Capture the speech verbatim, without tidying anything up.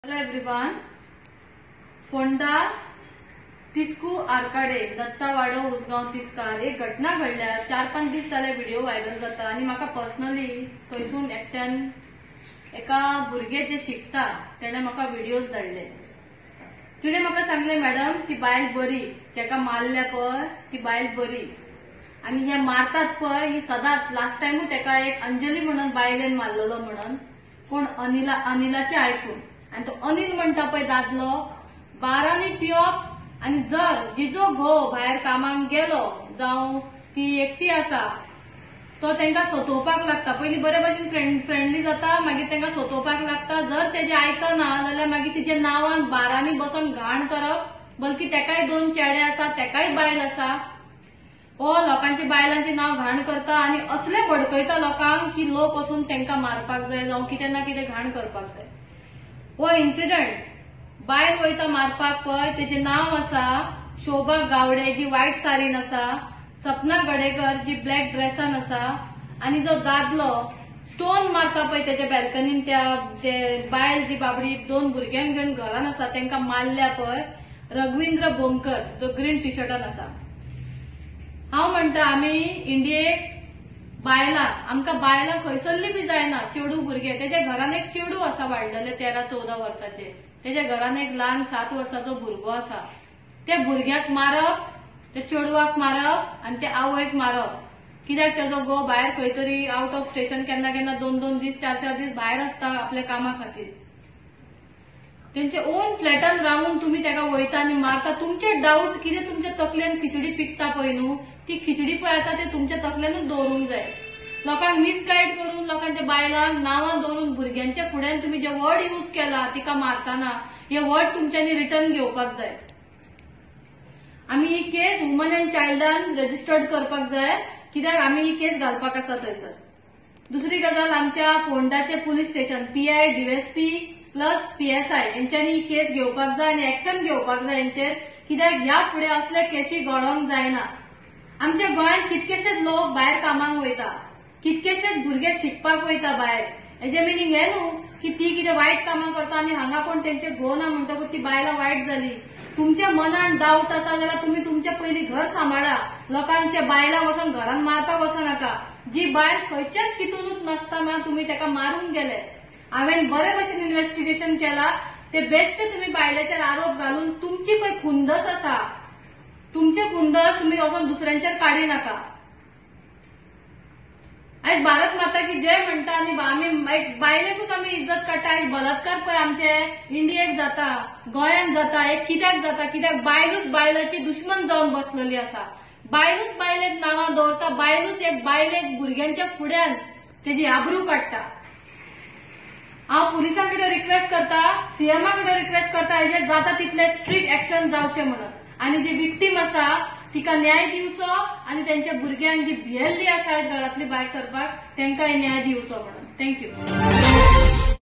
Hello everyone. Ponda तिस्कू आरकाडे दत्तावाडो उसगांव तिस्कार एक घटना घडल्या। चार पांच दीस जाले व्हिडिओ व्हायरल जाता आणि म्हाका पर्सनली थंयसून एकट्यान एका भुरगे जे शिकता तेणे म्हाका व्हिडिओज धाडले। तिणे म्हाका सांगले, मॅडम ती बायल बरी, जेका मारल्या पळय ती बायल बरी, आणि हे मारतात पळय ही सदांच लास्ट टायमूय तेका एक अंजली म्हणून बायलेन मारलेलो म्हणून कोण अनिला अनिलाचे आयकून, आणि तो अनिल म्हणता पळय दादलो बारांनी पिवप, आणि जर जिजो घोव भायर कामाक गेलो जावं ती एकटी आसा तो तेंका सोतोवपाक लागता। पयली बरे भशेन फ्रेंड फ्रेंडली जाता, मागीर तेंका सोतोवपाक लागता। जर तेजे आयकना जाल्यार मागीर तिचे नांवान बारांनी बसून घाण करप, बल्कि तेकाय दोन चेडे आसा, तेकाय बायल आसा, हो लोकांची बायलांचे नाव घाण करता आणि असले भडकयता लोकांक की लोक वचून तेंका मारपाक जाय जावं कितें ना कितें घाण करपाक जाय। हो इन्सिडेंट बायल वयता मारपाक पळय तेजे नाव आसा शोभा गावडे, जी व्हाईट साडीन आसा, सपना गडेकर जी ब्लॅक ड्रेसान आसा, आणि जो दादलो स्टोन मारता पळय तेजे बॅल्कनीन त्या बायल जी बाबडी दोन भुरग्यांक घेवन घरान आसा तेंका मारल्या पळय रघुविंद्र बोमकर जो ग्रीन टी शर्टान आसा। हांव म्हणटा आमी इंडियेक बायलां आमकां बायलां खंयसरली बी जायना, चेडू भुरगे तेजे घरान एक चेडू आसा वाडलेले तेरा चौदा वर्साचे, तेजे घरान एक ल्हान सात वर्साचो भुरगो आसा, त्या भुरग्याक मारप, त्या चेडवाक मारप आणि त्या आवयक मारप, कित्याक तेजो घोव भायर खंय तरी आउट ऑफ स्टेशन केन्ना केन्ना दोन दोन दीस चार चार दीस भायर आसता आपल्या कामा खातीर। तेंचे ओन फ्लॅटान रावून तुम्ही तेका वयता आनी मारता। तुमचे डाऊट कितें तुमच्या तकलेन खिचडी पिकता पळय न्हू, ती खिचडी पळय आसा ते तुमच्या तकलेनूच दवरूंक जाय। लोकांक मिसगायड करून लोकांच्या बायलांक नांवां दवरून भुरग्यांच्या फुड्यान तुम्ही जे वर्ड यूज केला तिका मारताना हे वर्ड तुमच्यांनी रिटर्न घेवपाक जाय। आमी ही केस वुमन एंड चायल्डान रजिस्टर्ड करपाक जाय, कित्याक आमी ही केस घालपाक आसा थंयसर। दुसरी गजाल, आमच्या फोंडाचे police station PI DSP plus PSI यांच्यानी ही केस घेवपाक जाय आणि एक्शन घेवपाक जाय यांचेर, कित्याक ह्या फुडें असले केसी घडोवंक जायना। आमच्या गोंयांत कितकेशेच लोक भायर कामाक वयता, कितकेशेच भुरगे शिकपाक वयता भायर। हेजे मिनींग हे न्हू की ती कितें वायट कामां करता आणि हांगा कोण तेंचे घोव ना म्हणटकूच ती बायलां वायट जाली। तुमच्या मनान डाऊट आसा जाल्यार तुम्ही तुमचे पयलीं घर सांबाळा, लोकांच्या बायलां वचून घरान मारपाक वचनाका। जी बायल खंयच्याच कितूनच नासतना तुम्ही तेका मारून गेले। हांवेन बरे भशेन इन्व्हेस्टिगेशन केला, ते बेस्ट तुम्ही बायलेचेर आरोप घालून तुमची पळय खुंदस आसा, तुमचे खुंदस तुम्ही वचून दुसऱ्यांचेर काडी नाका। आयज भारत माता की जय म्हणटा आनी आमी एक बायलेकूच आमी इज्जत काडटा। आयज बलात्कार पळय आमचे इंडियेक जाता, गोंयांत जाता, एक कित्याक जाता, कित्याक बायलूच बायलाची दुश्मन जावन बसलेली आसा। बायलूच बायलेक नांवां दवरता, बायलूच एक बायलेक भुरग्यांच्या फुड्यान तेजी आबरू काडटा। हांव पुलिसां कडेन रिक्वेस्ट करता, सीएमा कडेन रिक्वेस्ट करता, हेजेर जाता तितले स्ट्रिक्ट एक्शन जावचे म्हणून, आणि जी विक्टीम आसा तिका न्याय दिवचो आणि त्यांच्या भुरग्यांक जी भियेल्ली आसा घरातली भायर सरपाक तेंकाय न्याय दिवचो म्हणून। थँक्यू।